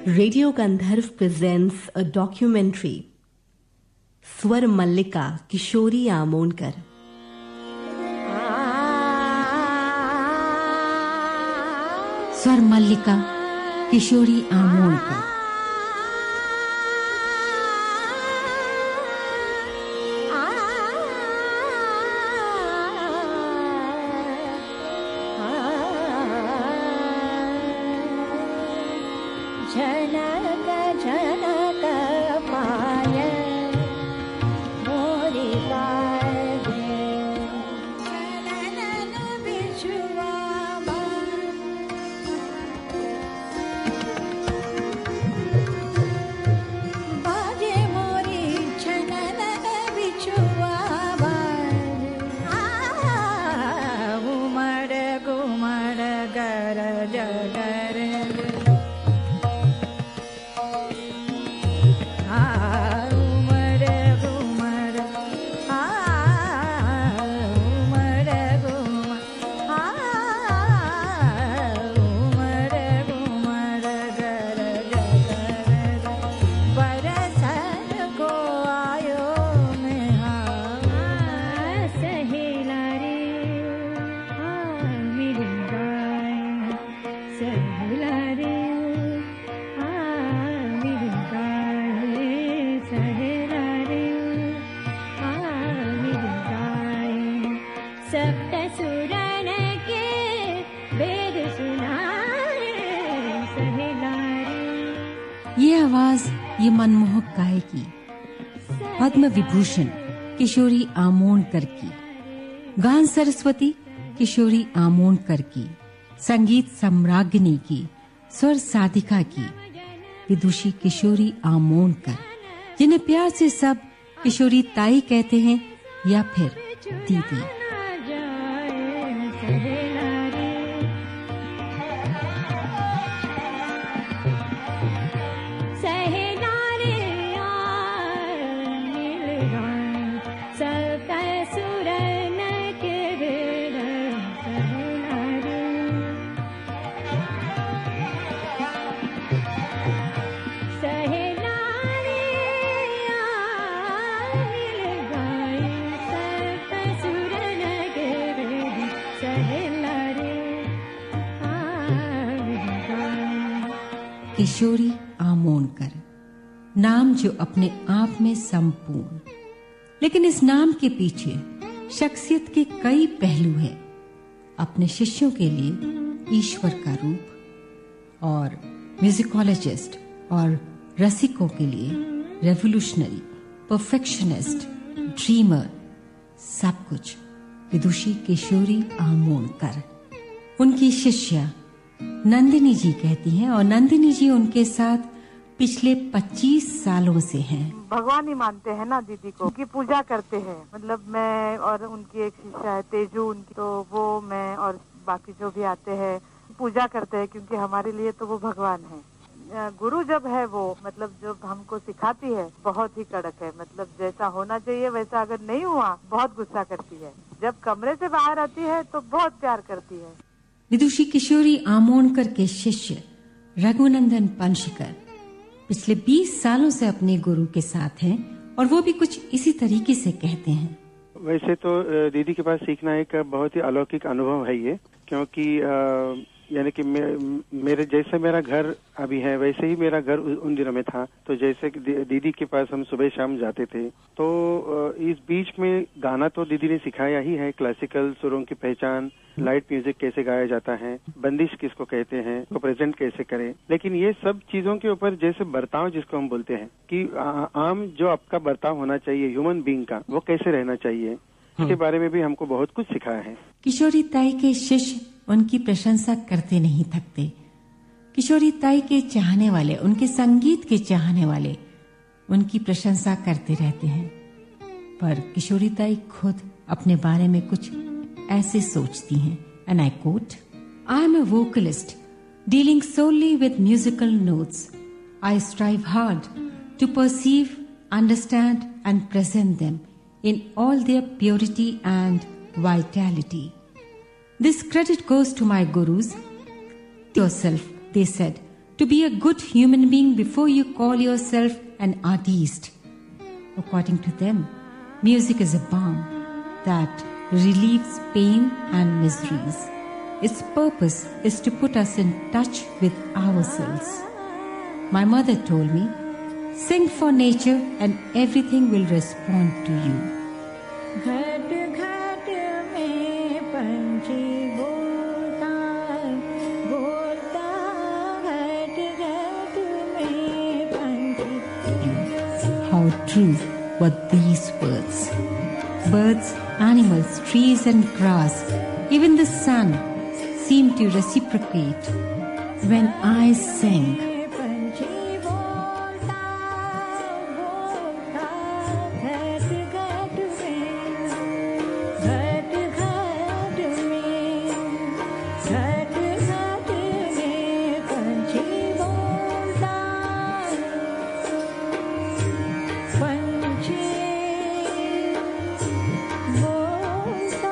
Radio Gandharv presents a documentary, Swar Mallika, Kishori Amonkar. स्वर मल्लिका किशोरी आमोणकर। झनक झनक पायल मोरी बाजे, चनन बिछुआ बाजे मोरी चनन बिछुआ उमड़ घुमड़ गर जगर ये आवाज, ये मनमोहक गायकी पद्म विभूषण किशोरी आमोणकर की, गान सरस्वती किशोरी आमोणकर की, संगीत सम्राज्ञी की, स्वर साधिका की विदुषी किशोरी आमोणकर, जिन्हें प्यार से सब किशोरी ताई कहते हैं या फिर दीदी। किशोरी आमोणकर, नाम जो अपने आप में संपूर्ण, लेकिन इस नाम के पीछे शख्सियत के कई पहलू हैं। अपने शिष्यों के लिए ईश्वर का रूप और म्यूजिकोलॉजिस्ट और रसिकों के लिए रेवोल्यूशनरी, परफेक्शनिस्ट, ड्रीमर, सब कुछ विदुषी किशोरी आमोणकर। उनकी शिष्या नंदिनी जी कहती हैं और नंदिनी जी उनके साथ पिछले 25 सालों से हैं। भगवान ही मानते हैं ना दीदी को, उनकी पूजा करते हैं। मतलब मैं और उनकी एक शिष्या है तेजू, उनकी तो वो मैं और बाकी जो भी आते हैं पूजा करते हैं, क्योंकि हमारे लिए तो वो भगवान है। गुरु जब है वो मतलब जो हमको सिखाती है बहुत ही कड़क है। मतलब जैसा होना चाहिए वैसा अगर नहीं हुआ बहुत गुस्सा करती है। जब कमरे से बाहर आती है तो बहुत प्यार करती है। विदुषी किशोरी आमोणकर के शिष्य रघुनंदन पंचकर पिछले 20 सालों से अपने गुरु के साथ हैं और वो भी कुछ इसी तरीके से कहते हैं। वैसे तो दीदी के पास सीखना एक बहुत ही अलौकिक अनुभव है ये, क्योंकि यानी कि मेरे जैसे मेरा घर अभी है वैसे ही मेरा घर उन दिनों में था। तो जैसे दीदी के पास हम सुबह शाम जाते थे, तो इस बीच में गाना तो दीदी ने सिखाया ही है, क्लासिकल सुरों की पहचान, लाइट म्यूजिक कैसे गाया जाता है, बंदिश किसको कहते हैं, को प्रेजेंट कैसे करें। लेकिन ये सब चीजों के ऊपर जैसे बर्ताव जिसको हम बोलते हैं कि आम जो आपका बर्ताव होना चाहिए ह्यूमन बीइंग का, वो कैसे रहना चाहिए, इसके बारे में भी हमको बहुत कुछ सिखाया है। किशोरी ताई के शिष्य उनकी प्रशंसा करते नहीं थकते। किशोरी ताई के चाहने वाले, उनके संगीत के चाहने वाले उनकी प्रशंसा करते रहते हैं। पर किशोरी ताई खुद अपने बारे में कुछ ऐसे सोचती हैं, and I quote, I am a vocalist dealing solely with musical notes. I strive hard to perceive, understand and present them in all their purity and vitality. This credit goes to my gurus. Yourself, they said, to be a good human being before you call yourself an artist. According to them, music is a balm that relieves pain and miseries. Its purpose is to put us in touch with ourselves. My mother told me, sing for nature and everything will respond to you. घट घट में पंछी बोलता बोलता घट घट में पंछी. How true were these words. Birds, animals, trees and grass, even the sun seemed to reciprocate when I sang. पंछी बोलता बोलता घट घट में घट घट में घट घट में पंछी बोलता पंछी बोलता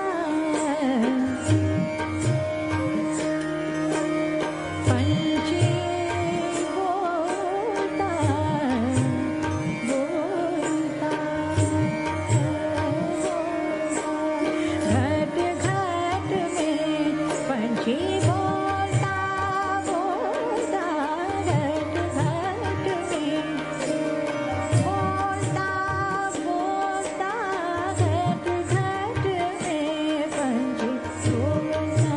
पंछी बोलता घट घट में पंछी बोलता बोलता घट घट में बोलता बोलता घट घट में पंछी बोलता.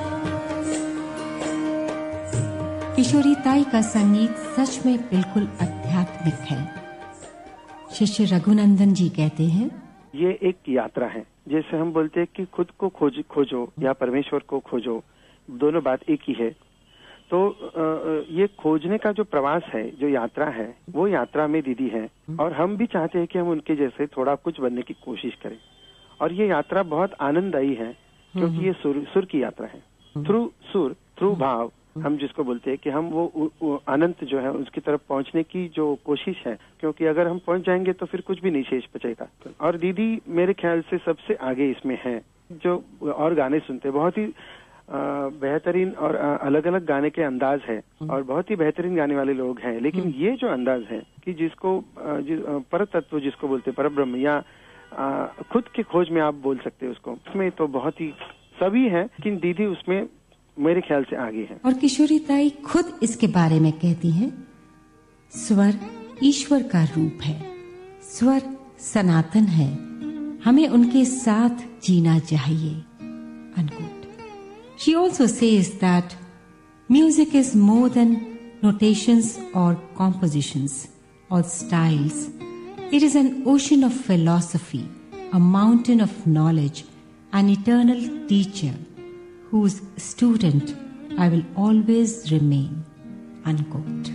किशोरी ताई का संगीत सच में बिल्कुल आध्यात्मिक है. शिष्य रघुनंदन जी कहते हैं, ये एक यात्रा है. जैसे हम बोलते हैं कि खुद को खोजो या परमेश्वर को खोजो, दोनों बात एक ही है. तो ये खोजने का जो प्रवास है, जो यात्रा है, वो यात्रा में दीदी है. और हम भी चाहते हैं कि हम उनके जैसे थोड़ा कुछ बनने की कोशिश करें. और ये यात्रा बहुत आनंददायी है, क्योंकि ये सुर की यात्रा है. थ्रू सुर, थ्रू भाव, हम जिसको बोलते हैं कि हम वो अनंत जो है उसकी तरफ पहुंचने की जो कोशिश है, क्योंकि अगर हम पहुंच जाएंगे तो फिर कुछ भी नहीं शेष बचेगा. और दीदी मेरे ख्याल से सबसे आगे इसमें है. जो और गाने सुनते, बहुत ही बेहतरीन और अलग अलग गाने के अंदाज है, और बहुत ही बेहतरीन गाने वाले लोग हैं. लेकिन ये जो अंदाज है कि जिसको पर तत्व जिसको बोलते हैं, पर ब्रह्म या खुद की खोज में आप बोल सकते हैं उसको, उसमें तो बहुत ही सभी है, लेकिन दीदी उसमें मेरे ख्याल से आगे है. और किशोरी ताई खुद इसके बारे में कहती हैं, स्वर ईश्वर का रूप है, स्वर सनातन है, हमें उनके साथ जीना चाहिए. Unquote. She also says that music is more than notations or compositions or styles. It is an ocean of philosophy, a mountain of knowledge, an eternal teacher whose student I will always remain. Unquote.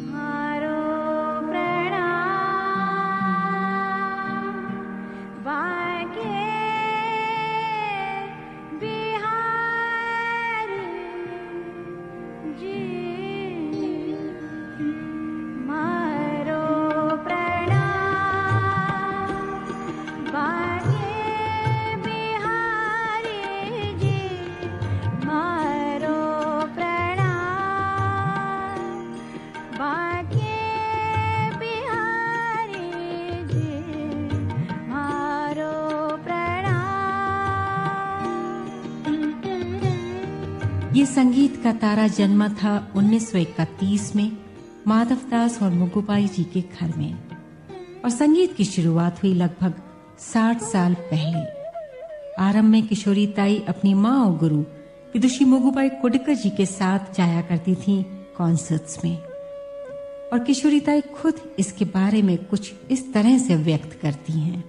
ये संगीत का तारा जन्मा था 1931 में माधवदास और मुगुबाई जी के घर में, और संगीत की शुरुआत हुई लगभग 60 साल पहले. आरंभ में किशोरी ताई अपनी माँ और गुरु विदुषी मुगुबाई कोडिकर जी के साथ जाया करती थी कॉन्सर्ट्स में. और किशोरी ताई खुद इसके बारे में कुछ इस तरह से व्यक्त करती हैं.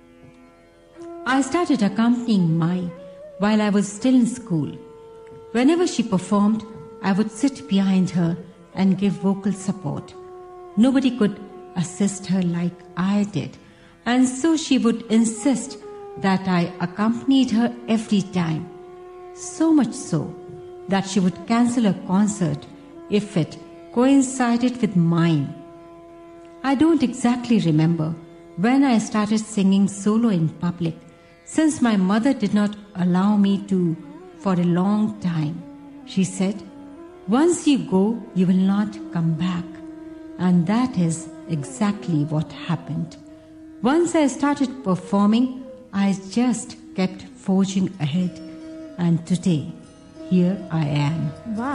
I started accompanying Mai while I was still in school. Whenever she performed, I would sit behind her and give vocal support. Nobody could assist her like I did, and so she would insist that I accompanied her every time. So much so that she would cancel a concert if it coincided with mine. I don't exactly remember when I started singing solo in public, since my mother did not allow me to for a long time. She said, Once you go, you will not come back. And that is exactly what happened. Once I started performing, I just kept forging ahead. And today, here I am.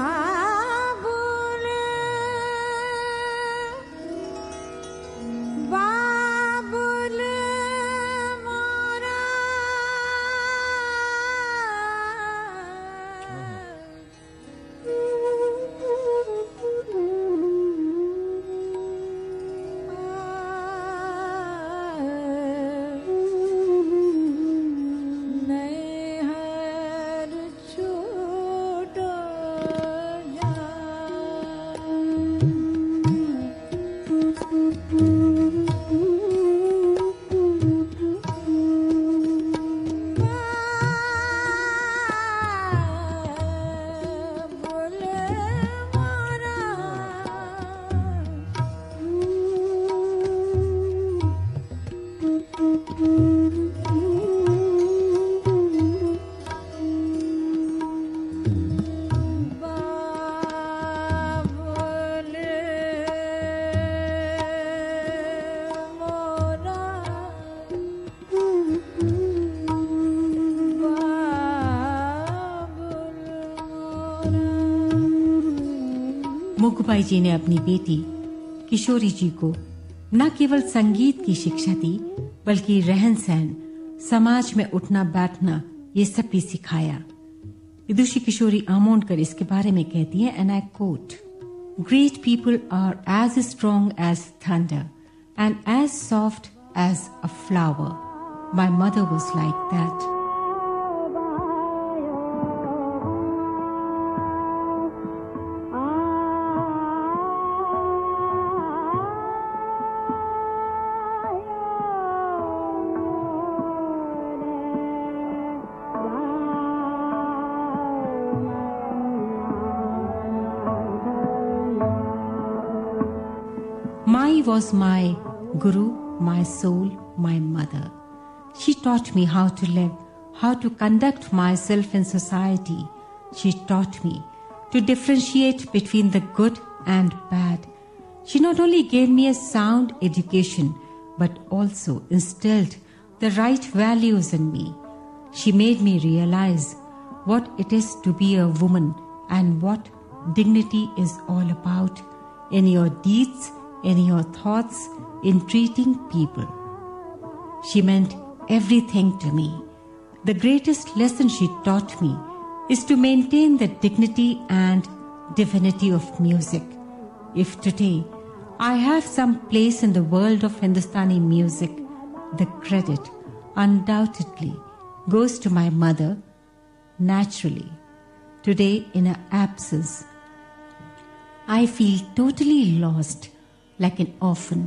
बाबुल बाबुल मोरा नैहर छूट मोगूबाई जी ने अपनी बेटी किशोरी जी को न केवल संगीत की शिक्षा दी, बल्कि रहन सहन, समाज में उठना बैठना, ये सब भी सिखाया। विदुषी किशोरी आमोणकर इसके बारे में कहती है, and I quote, great people are as strong as thunder and as soft as a flower. My mother was like that. Mai was my guru, my soul, my mother. She taught me how to live, how to conduct myself in society. She taught me to differentiate between the good and bad. She not only gave me a sound education, but also instilled the right values in me. She made me realize what it is to be a woman and what dignity is all about in your deeds, in your thoughts, in treating people. She meant everything to me. The greatest lesson she taught me is to maintain the dignity and divinity of music. If today I have some place in the world of Hindustani music, the credit undoubtedly goes to my mother. Naturally, today in her absence, I feel totally lost, like an orphan.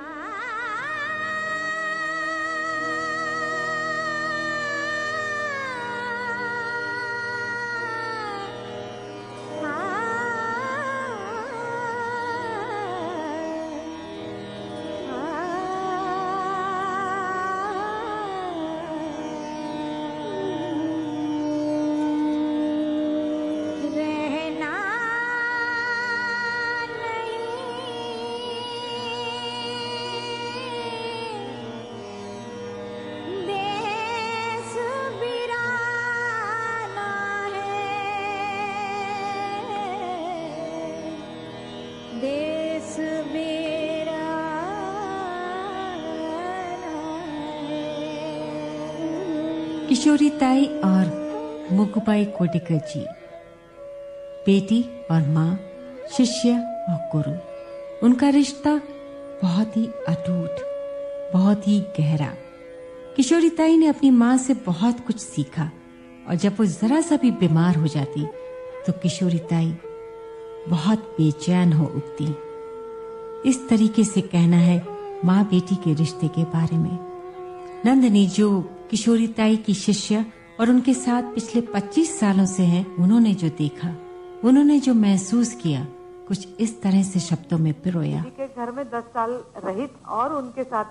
Kishori Tai और मोगूबाई कोटेकर जी, बेटी और माँ, शिष्य और गुरु। उनका रिश्ता बहुत ही अटूट, बहुत ही गहरा। किशोरी ताई ने अपनी माँ से बहुत कुछ सीखा और जब वो जरा सा भी बीमार हो जाती तो किशोरी ताई बहुत बेचैन हो उठती। इस तरीके से कहना है माँ बेटी के रिश्ते के बारे में। नंदनी जो किशोरी ताई की शिष्य और उनके साथ पिछले 25 सालों से हैं, उन्होंने जो देखा, उन्होंने जो महसूस किया, कुछ इस तरह से शब्दों में पिरोया। के घर में 10 साल रही और उनके साथ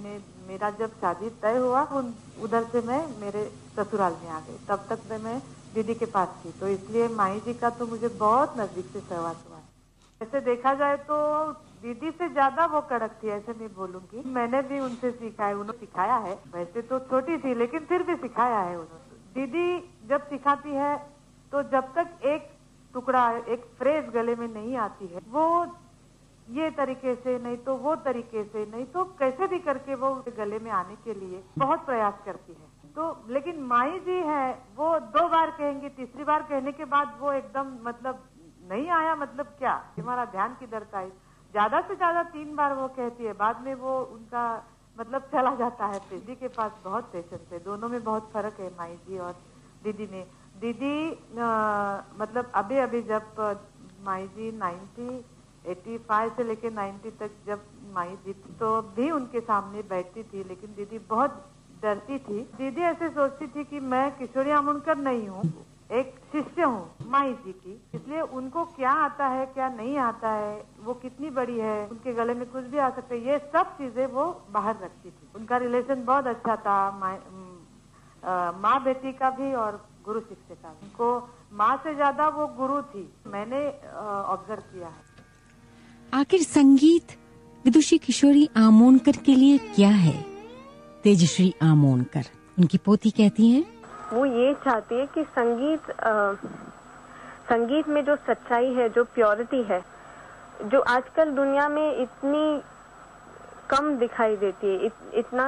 मेरा जब शादी तय हुआ, उधर से मैं मेरे ससुराल में आ गई। तब तक मैं दीदी के पास थी, तो इसलिए माई जी का तो मुझे बहुत नजदीक से सहवास हुआ है। ऐसे देखा जाए तो दीदी से ज्यादा वो कड़क थी, ऐसे नहीं बोलूंगी। मैंने भी उनसे सीखा है, उन्होंने सिखाया है। वैसे तो छोटी थी लेकिन फिर भी सिखाया है उन्होंने। दीदी जब सिखाती है तो जब तक एक टुकड़ा, एक फ्रेज गले में नहीं आती है, वो ये तरीके से नहीं तो वो तरीके से नहीं तो कैसे भी करके वो गले में आने के लिए बहुत प्रयास करती है। तो लेकिन माई जी है, वो 2 बार कहेंगी, तीसरी बार कहने के बाद वो एकदम मतलब नहीं आया मतलब क्या, हमारा ध्यान किधर था। ज्यादा से ज्यादा 3 बार वो कहती है, बाद में वो उनका मतलब चला जाता है। दीदी के पास बहुत पेशेंस है, दोनों में बहुत फर्क है माई जी और दीदी में। दीदी मतलब अभी जब माई जी 85 से लेके 90 तक जब माई जी थी तो भी उनके सामने बैठती थी, लेकिन दीदी बहुत डरती थी। दीदी ऐसे सोचती थी कि मैं किशोरी आमोणकर नहीं हूँ, एक शिष्य हूँ माई जी की, इसलिए उनको क्या आता है क्या नहीं आता है, वो कितनी बड़ी है, उनके गले में कुछ भी आ सकता है, ये सब चीजें वो बाहर रखती थी। उनका रिलेशन बहुत अच्छा था, माँ बेटी का भी और गुरु शिष्य का भी। उनको माँ से ज्यादा वो गुरु थी, मैंने ऑब्जर्व किया है। आखिर संगीत विदुषी किशोरी आमोणकर के लिए क्या है? तेजश्री आमोणकर, उनकी पोती, कहती हैं, वो ये चाहती है कि संगीत में जो सच्चाई है, जो प्योरिटी है, जो आजकल दुनिया में इतनी कम दिखाई देती है, इतना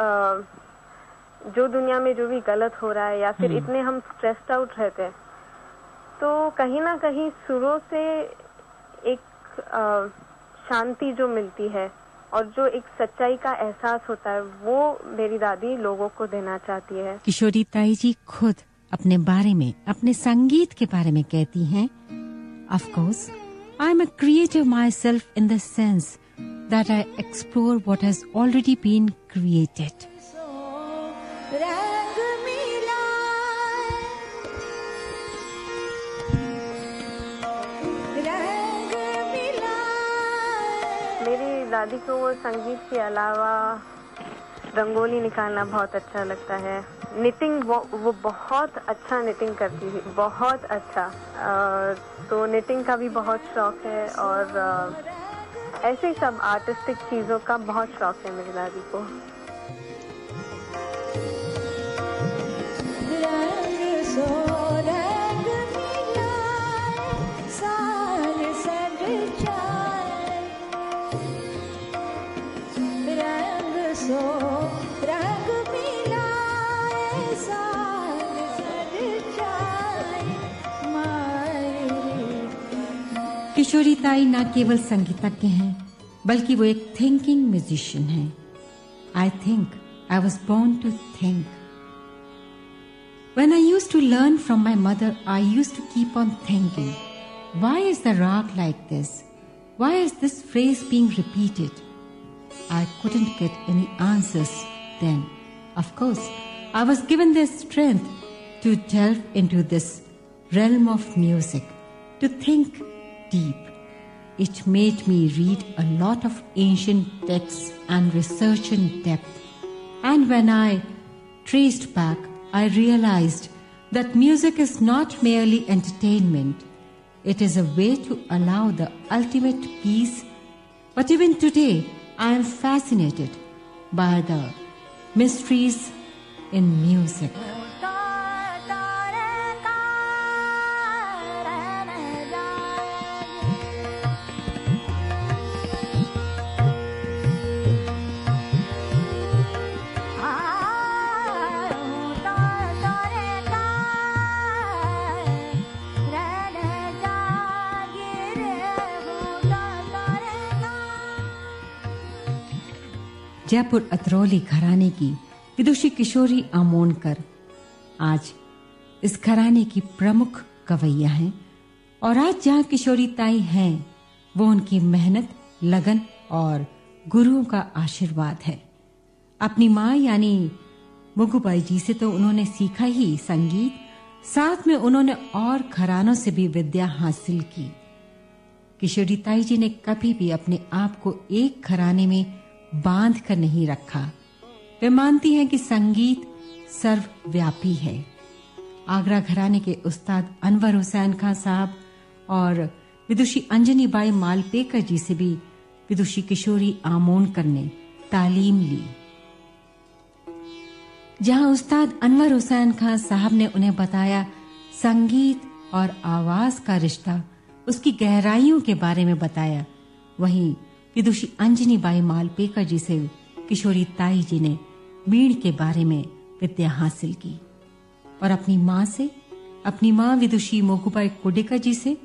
जो दुनिया में जो भी गलत हो रहा है या फिर इतने हम स्ट्रेस्ड आउट रहते हैं, तो कहीं ना कहीं सुरों से एक शांति जो मिलती है और जो एक सच्चाई का एहसास होता है, वो मेरी दादी लोगों को देना चाहती है। किशोरी ताई जी खुद अपने बारे में, अपने संगीत के बारे में कहती हैं, Of course, I am a creator myself in the sense that I explore what has already been created. मेरी दादी को वो संगीत के अलावा रंगोली निकालना बहुत अच्छा लगता है। निटिंग वो बहुत अच्छा निटिंग करती थी, बहुत अच्छा। तो निटिंग का भी बहुत शौक है और ऐसे ही सब आर्टिस्टिक चीजों का बहुत शौक है मेरी दादी को। किशोरी ताई न केवल संगीतज्ञ हैं, बल्कि वो एक थिंकिंग म्यूजिशियन हैं। I think I was born to think. When I used to learn from my mother, I used to keep on thinking, why is the rag like this? Why is this phrase being repeated? I couldn't get any answers then. Of course, I was given the strength to delve into this realm of music, to think deep. It made me read a lot of ancient texts and research in depth. And when I traced back, I realized that music is not merely entertainment. It is a way to allow the ultimate peace. But even today, I am fascinated by the mysteries in music. Jaipur Atrauli घराने की विदुषी किशोरी आमोणकर आज इस घराने की प्रमुख गवैया हैं और आज जहां किशोरी ताई हैं वो उनकी मेहनत, लगन और गुरुओं का आशीर्वाद है। अपनी माँ यानी मुगुबाई जी से तो उन्होंने सीखा ही संगीत, साथ में उन्होंने और घरानों से भी विद्या हासिल की। किशोरी ताई जी ने कभी भी अपने आप को एक घराने में बांध कर नहीं रखा। वे मानती हैं कि संगीत सर्वव्यापी है। आगरा घराने के उस्ताद अनवर हुसैन खां साहब और विदुषी अंजनी बाई मालपेकर जी से भी विदुषी किशोरी आमोणकर ने तालीम ली। जहां उस्ताद अनवर हुसैन खां साहब ने उन्हें बताया संगीत और आवाज का रिश्ता, उसकी गहराइयों के बारे में बताया, वहीं विदुषी अंजनी बाई मालपेकर जी से किशोरी ताई जी ने वीण के बारे में विद्या हासिल की और अपनी मां विदुषी मोगूबाई कुडेकर जी से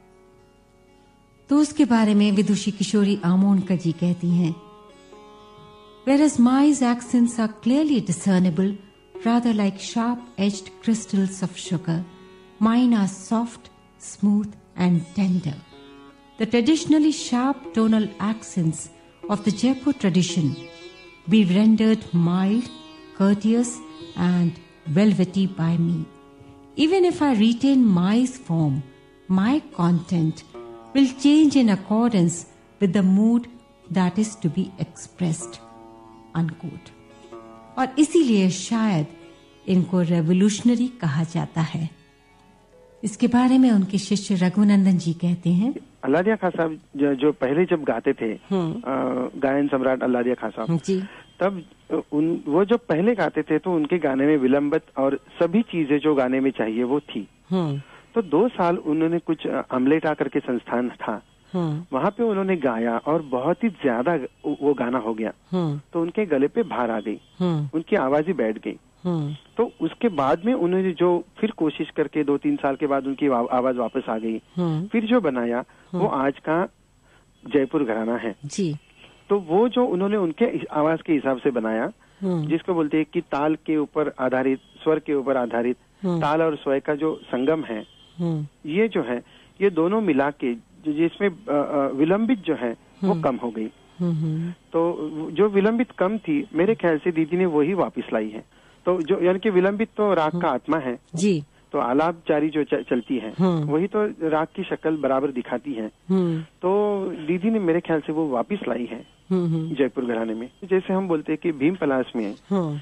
तो उसके बारे में विदुषी किशोरी आमोणकर जी कहती हैं, Whereas Mai's accents are clearly discernible, rather like sharp-edged crystals of sugar, mine are soft, smooth, and tender. The traditionally sharp tonal accents of the Jaipur tradition be rendered mild, courteous, and velvety by me. Even if I retain Mai's form, my content will change in accordance with the mood that is to be expressed. Unquote. और इसीलिए शायद इनको revolutionary कहा जाता है। इसके बारे में उनके शिष्य रघुनंदन जी कहते हैं, अल्लादिया खां साहब जो पहले जब गाते थे, गायन सम्राट अल्लादिया खां साहब जी, तब वो जब पहले गाते थे तो उनके गाने में विलंबित और सभी चीजें जो गाने में चाहिए वो थी। तो 2 साल उन्होंने कुछ अमलेटा करके संस्थान था, वहां पे उन्होंने गाया और बहुत ही ज्यादा वो गाना हो गया, तो उनके गले पे भार आ गई, उनकी आवाज ही बैठ गई। तो उसके बाद में उन्होंने जो फिर कोशिश करके 2-3 साल के बाद उनकी आवाज वापस आ गई, फिर जो बनाया वो आज का जयपुर घराना है जी। तो वो जो उन्होंने उनके आवाज के हिसाब से बनाया, जिसको बोलते हैं कि ताल के ऊपर आधारित, स्वर के ऊपर आधारित, ताल और स्वर का जो संगम है, ये जो है ये दोनों मिला के जिसमें विलंबित जो है वो कम हो गई। तो जो विलंबित कम थी, मेरे ख्याल से दीदी ने वही वापस लाई है। तो जो यानी कि विलंबित तो राग का आत्मा है जी, तो आलाप जारी जो चलती है वही तो राग की शक्ल बराबर दिखाती है। तो दीदी ने मेरे ख्याल से वो वापस लाई है जयपुर घराने में। जैसे हम बोलते हैं कि भीम पलास में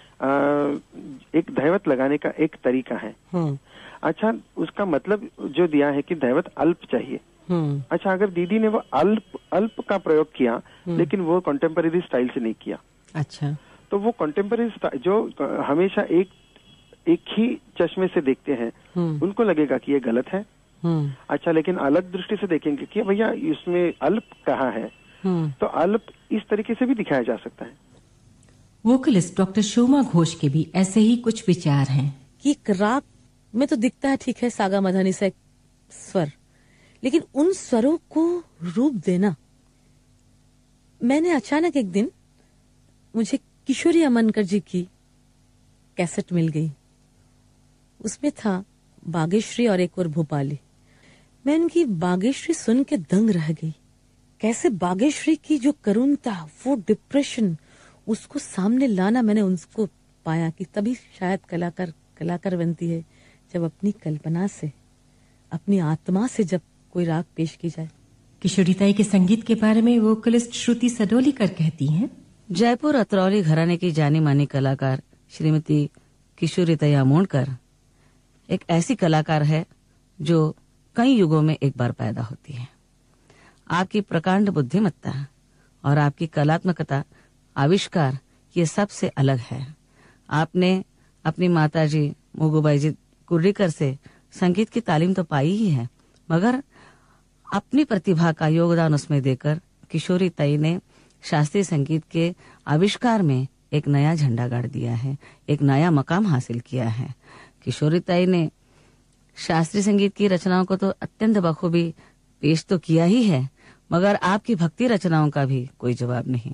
एक दैवत लगाने का एक तरीका है। अच्छा, उसका मतलब जो दिया है कि दैवत अल्प चाहिए। अच्छा, अगर दीदी ने वो अल्प का प्रयोग किया, लेकिन वो कंटेम्पररी स्टाइल से नहीं किया। अच्छा, तो वो कंटेम्पररी जो हमेशा एक ही चश्मे से देखते हैं, उनको लगेगा कि ये गलत है। अच्छा, लेकिन अलग दृष्टि से देखेंगे कि भैया इसमें अल्प कहाँ है, तो अल्प इस तरीके से भी दिखाया जा सकता है। वोकलिस्ट डॉक्टर शोमा घोष के भी ऐसे ही कुछ विचार हैं कि राग में तो दिखता है ठीक है सागा मधानी से स्वर, लेकिन उन स्वरों को रूप देना। मैंने अचानक एक दिन मुझे किशोरी आमोणकर जी की कैसेट मिल गई, उसमें था बागेश्वरी और एक और भोपाली। मैं उनकी बागेश्वरी सुन के दंग रह गई। कैसे बागेश्वरी की जो करुणता, वो डिप्रेशन, उसको सामने लाना मैंने उनको पाया कि तभी शायद कलाकार बनती है, जब अपनी कल्पना से, अपनी आत्मा से जब कोई राग पेश की जाए। किशोरी ताई के संगीत के बारे में वोकलिस्ट श्रुति सडोलीकर कहती हैं, जयपुर अतरौली घराने की जानी मानी कलाकार श्रीमती किशोरी ताई आमोणकर एक ऐसी कलाकार है जो कई युगों में एक बार पैदा होती है। आपकी प्रकांड बुद्धिमत्ता और आपकी कलात्मकता, आविष्कार, ये सबसे अलग है। आपने अपनी माताजी मोगूबाई जी कुर्रीकर से संगीत की तालीम तो पाई ही है, मगर अपनी प्रतिभा का योगदान उसमें देकर किशोरी ताई ने शास्त्रीय संगीत के आविष्कार में एक नया झंडा गाड़ दिया है, एक नया मकाम हासिल किया है। किशोरी ताई ने शास्त्रीय संगीत की रचनाओं को तो अत्यंत बखूबी पेश तो किया ही है, मगर आपकी भक्ति रचनाओं का भी कोई जवाब नहीं।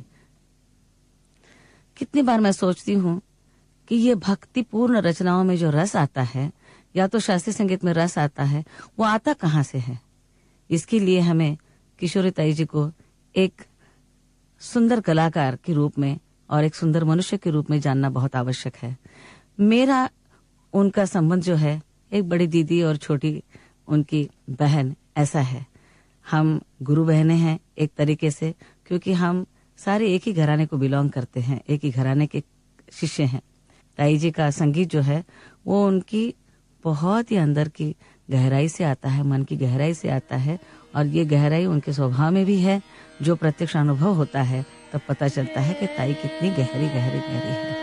कितनी बार मैं सोचती हूँ कि ये भक्तिपूर्ण रचनाओं में जो रस आता है, या तो शास्त्रीय संगीत में रस आता है, वो आता कहाँ से है। इसके लिए हमें किशोरी ताई जी को एक सुंदर कलाकार के रूप में और एक सुंदर मनुष्य के रूप में जानना बहुत आवश्यक है। मेरा उनका संबंध जो है एक बड़ी दीदी और छोटी उनकी बहन ऐसा है। हम गुरु बहनें हैं एक तरीके से, क्योंकि हम सारे एक ही घराने को बिलोंग करते हैं, एक ही घराने के शिष्य हैं। ताई जी का संगीत जो है वो उनकी बहुत ही अंदर की गहराई से आता है, मन की गहराई से आता है, और ये गहराई उनके स्वभाव में भी है। जो प्रत्यक्ष अनुभव होता है तब पता चलता है कि ताई कितनी गहरी गहरी गहरी है।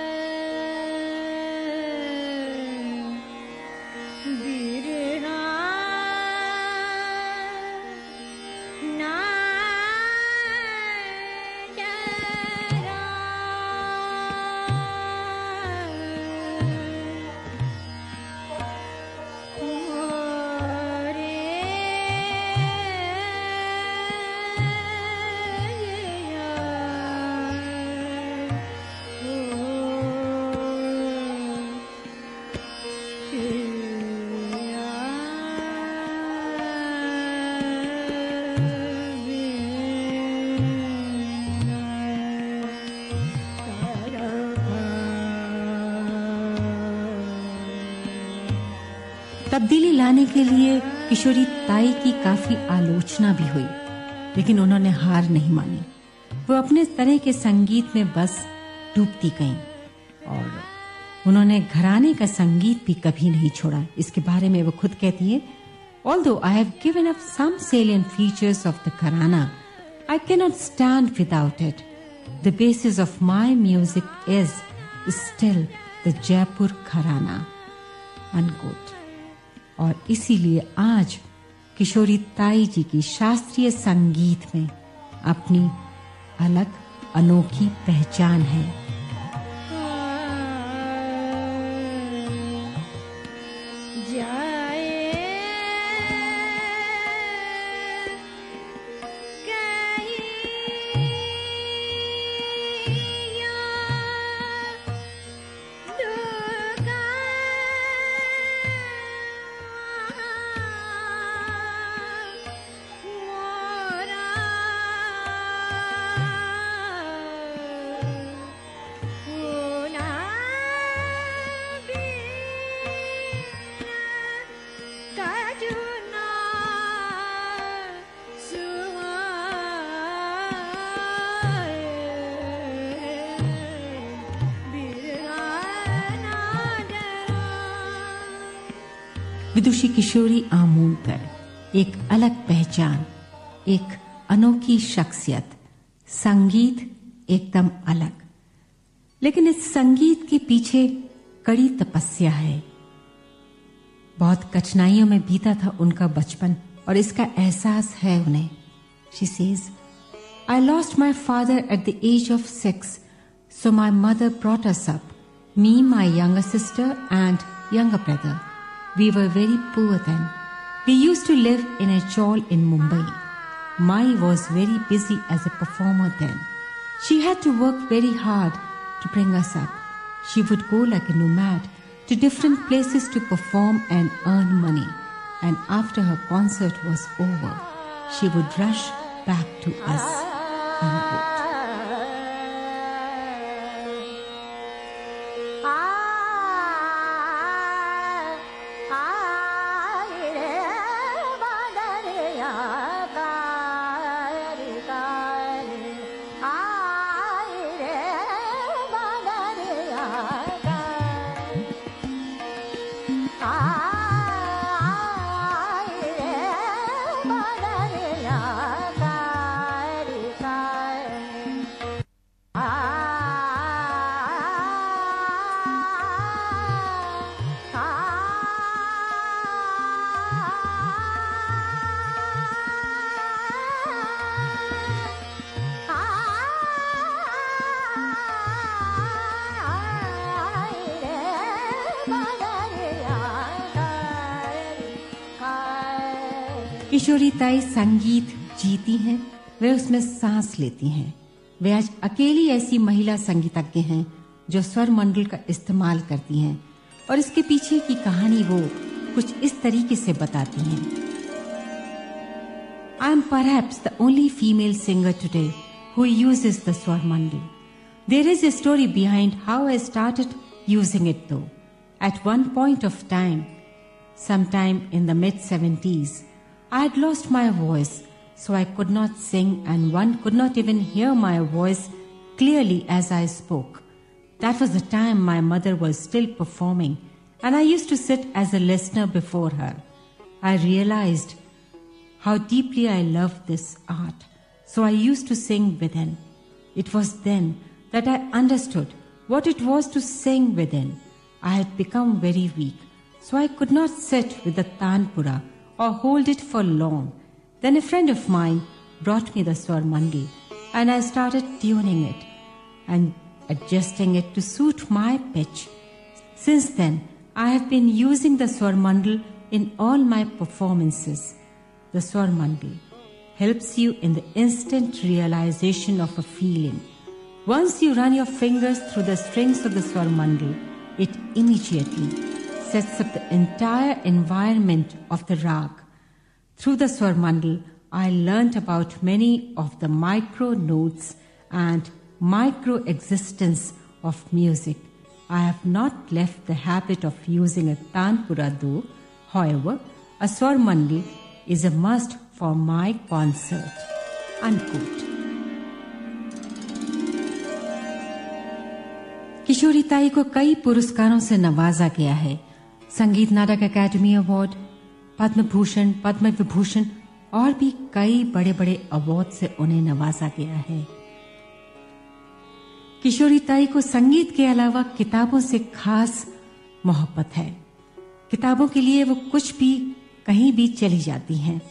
तब्दीली लाने के लिए किशोरी ताई की काफी आलोचना भी हुई, लेकिन उन्होंने हार नहीं मानी। वो अपने तरह के संगीत में बस डूबती गईं और उन्होंने घराने का संगीत भी कभी नहीं छोड़ा। इसके बारे में वो खुद कहती है, Although I have given up some salient features of the Gharana, I cannot stand without it. The basis of my music is still the Jaipur Gharana. Unquote. और इसीलिए आज किशोरी ताई जी की शास्त्रीय संगीत में अपनी अलग अनोखी पहचान है। विदुषी किशोरी आमोणकर एक अलग पहचान, एक अनोखी शख्सियत, संगीत एकदम अलग। लेकिन इस संगीत के पीछे कड़ी तपस्या है। बहुत कठिनाइयों में बीता था उनका बचपन और इसका एहसास है उन्हें। She says, I lost my father at the age of 6, so my mother brought us up, me, my younger sister and younger brother. We were very poor then. We used to live in a chawl in Mumbai. Mai was very busy as a performer then. She had to work very hard to bring us up. She would go like a nomad to different places to perform and earn money. And after her concert was over, she would rush back to us. Unquote. किशोरी ताई संगीत जीती हैं, वे उसमें सांस लेती हैं। वे आज अकेली ऐसी महिला संगीतज्ञ हैं जो स्वर मंडल का इस्तेमाल करती हैं और इसके पीछे की कहानी वो कुछ इस तरीके से बताती हैं। I am perhaps the only female singer today who uses the swar mandal. There is a story behind how I started using it though. At one point of time, sometime in the mid-70s, I had lost my voice, so I could not sing and one could not even hear my voice clearly as I spoke. That was the time my mother was still performing and I used to sit as a listener before her. I realized how deeply I loved this art, so I used to sing within. It was then that I understood what it was to sing within. I had become very weak, so I could not sit with the tanpura or hold it for long. Then a friend of mine brought me the Swar Mandal, and I started tuning it and adjusting it to suit my pitch. Since then, I have been using the Swar Mandal in all my performances. The Swar Mandal helps you in the instant realization of a feeling. Once you run your fingers through the strings of the Swar Mandal, it immediately sets up the entire environment of the rag. Through the Swar Mandal, I learnt about many of the micro notes and micro existence of music. I have not left the habit of using a tanpura though. However, a Swar Mandal is a must for my concert. Unquote. किशोरी ताई को कई पुरस्कारों से नवाजा गया है। Sangeet Natak Akademi award, Padma Bhushan, Padma Vibhushan और भी कई बड़े बड़े अवार्ड से उन्हें नवाजा गया है। किशोरी ताई को संगीत के अलावा किताबों से खास मोहब्बत है। किताबों के लिए वो कुछ भी कहीं भी चली जाती हैं।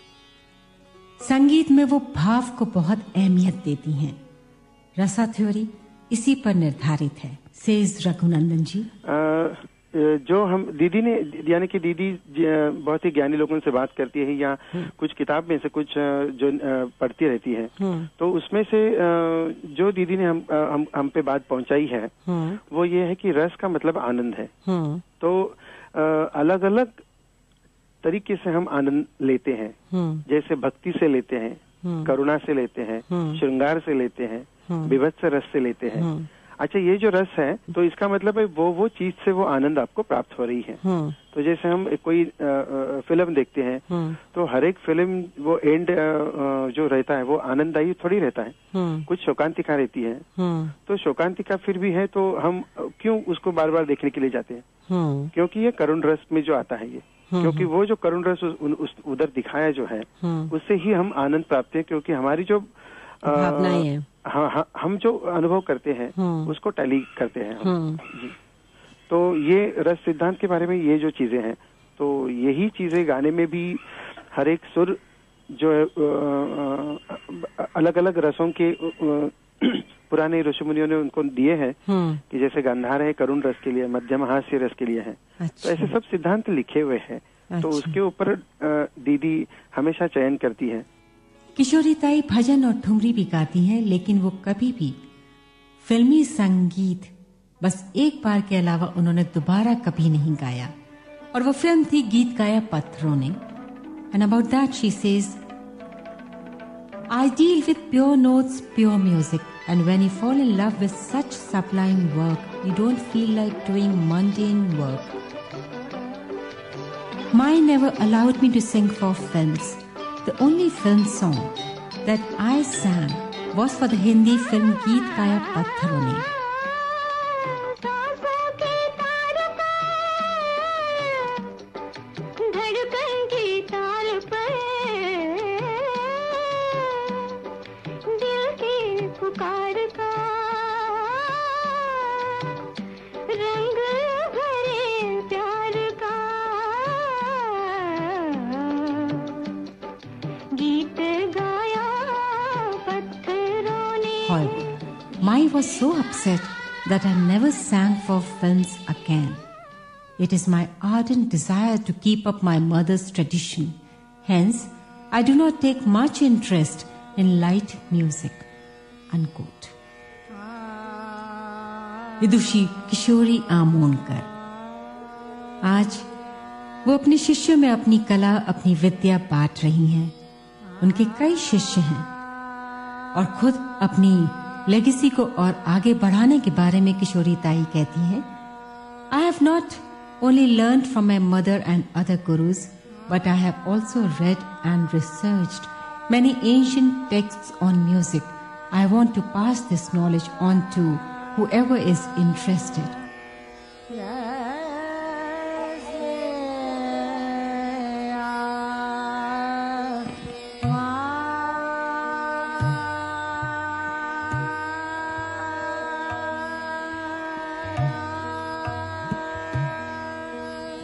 संगीत में वो भाव को बहुत अहमियत देती हैं। रसा थ्योरी इसी पर निर्धारित है, सेज रघुनंदन जी। जो हम दीदी ने, यानी कि दीदी बहुत ही ज्ञानी लोगों से बात करती है या कुछ किताब में से कुछ जो पढ़ती रहती है, तो उसमें से जो दीदी ने हम पे बात पहुंचाई है वो ये है कि रस का मतलब आनंद है। तो अलग अलग तरीके से हम आनंद लेते हैं, जैसे भक्ति से लेते हैं, करुणा से लेते हैं, श्रृंगार से लेते हैं, विभत्स रस से लेते हैं। अच्छा, ये जो रस है तो इसका मतलब है वो चीज से वो आनंद आपको प्राप्त हो रही है। तो जैसे हम कोई फिल्म देखते हैं तो हर एक फिल्म वो एंड जो रहता है वो आनंददायी थोड़ी रहता है, कुछ शोकांतिका रहती है। तो शोकांतिका फिर भी है तो हम क्यों उसको बार बार देखने के लिए जाते हैं? क्योंकि ये करुण रस में जो आता है ये, क्योंकि वो जो करुण रस उधर दिखाया जो है उससे ही हम आनंद प्राप्त है, क्योंकि हमारी जो भावनाएं हैं, हाँ, हम जो अनुभव करते हैं उसको टैली करते हैं हम। जी। तो ये रस सिद्धांत के बारे में ये जो चीजें हैं, तो यही चीजें गाने में भी हर एक सुर जो है अलग अलग रसों के पुराने ऋषि मुनियों ने उनको दिए हैं कि जैसे गांधार है करुण रस के लिए, मध्यम हास्य रस के लिए है। तो ऐसे सब सिद्धांत लिखे हुए हैं। तो उसके ऊपर दीदी हमेशा चयन करती है। किशोरी ताई भजन और ठुमरी भी गाती हैं, लेकिन वो कभी भी फिल्मी संगीत बस एक बार के अलावा उन्होंने दोबारा कभी नहीं गाया, और वो फिल्म थी गीत Gaya Patthron Ne. And about that she says, I deal with pure notes, pure music, and when you fall in love with such sublime work, you don't feel like doing mundane work. Mine never allowed me to sing for films. The only film song that I sang was for the Hindi film Geet Gaya Pattharon Ne. I was so upset that I never sang for films again. It is my ardent desire to keep up my mother's tradition. Hence, I do not take much interest in light music. Unquote. विदुषी किशोरी आमोणकर आज वो अपने शिष्यों में अपनी कला, अपनी विद्या बांट रही हैं। उनके कई शिष्य हैं और खुद अपनी लेगेसी को और आगे बढ़ाने के बारे में किशोरी ताई कहती हैं, I have not only learned from my mother and other gurus, but I have also read and researched many ancient texts on music. I want to pass this knowledge on to whoever is interested.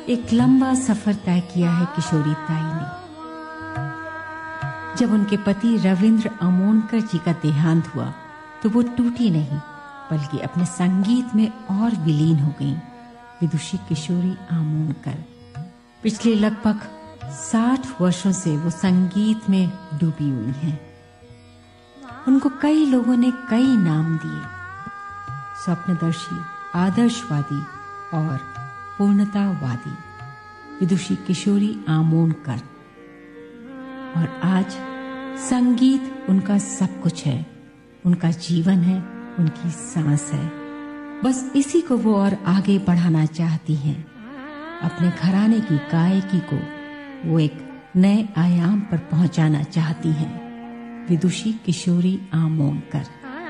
एक लंबा सफर तय किया है किशोरी ताई ने। जब उनके पति रविंद्र अमोनकर जी का देहांत हुआ तो वो टूटी नहीं बल्कि अपने संगीत में और विलीन हो गईं। विदुषी किशोरी आमोनकर पिछले लगभग 60 वर्षों से वो संगीत में डूबी हुई हैं। उनको कई लोगों ने कई नाम दिए, स्वप्नदर्शी, आदर्शवादी और पूर्णतावादी। विदुषी किशोरी आमोनकर। और आज संगीत उनका सब कुछ है, उनका जीवन है, उनकी सांस है। बस इसी को वो और आगे बढ़ाना चाहती हैं। अपने घराने की गायकी को वो एक नए आयाम पर पहुंचाना चाहती हैं। विदुषी किशोरी आमोनकर।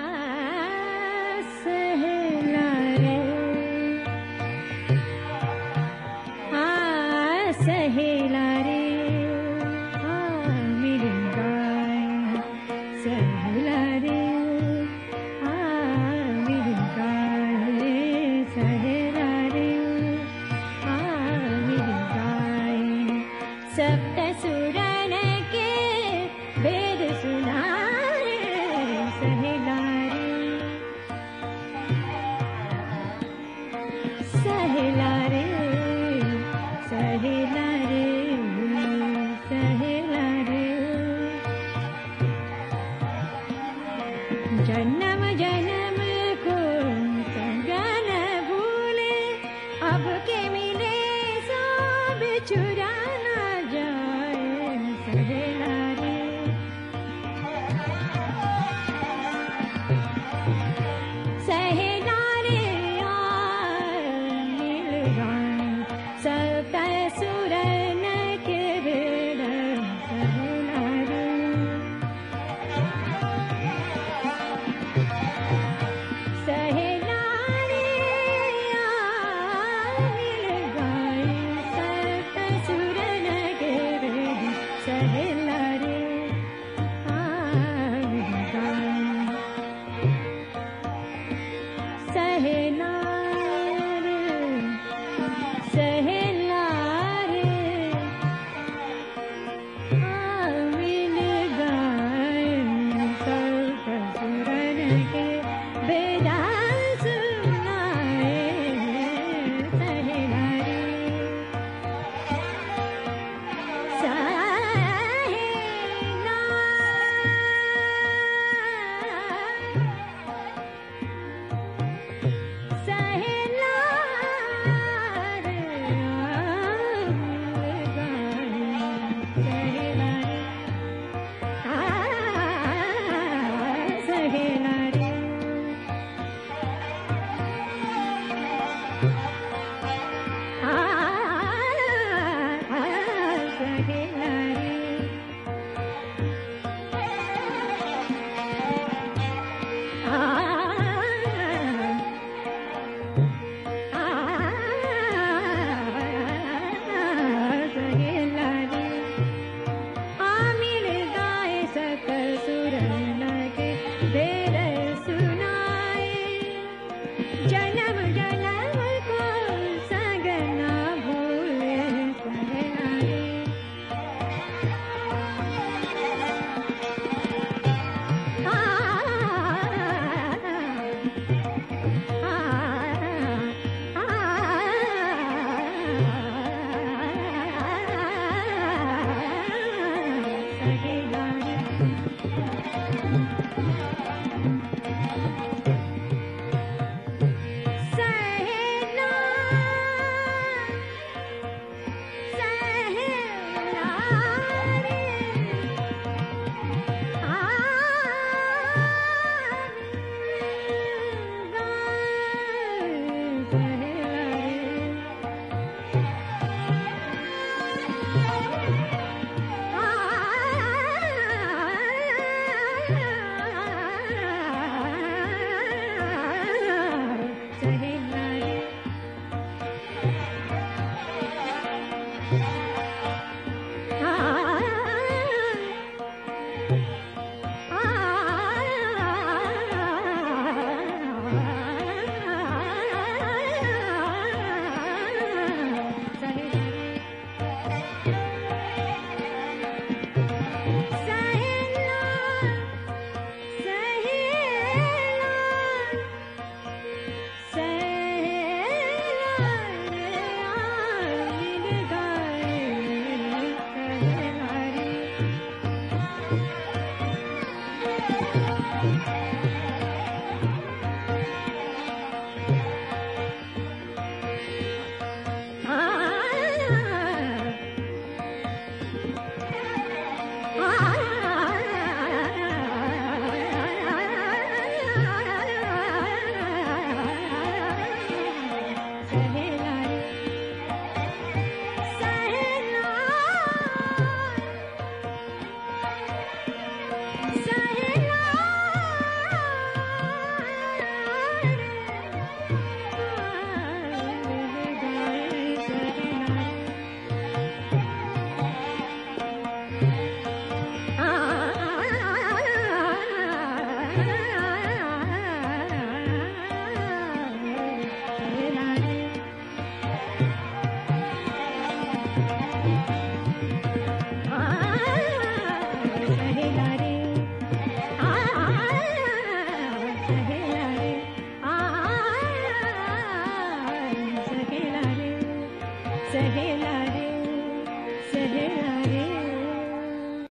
जन्म जन्म को संगन भूले, अब के मिले सब चुरा न जाए सहेला रे। सहेला रे मिल गए सब सुरन के बेड़ सहेला रे। सहे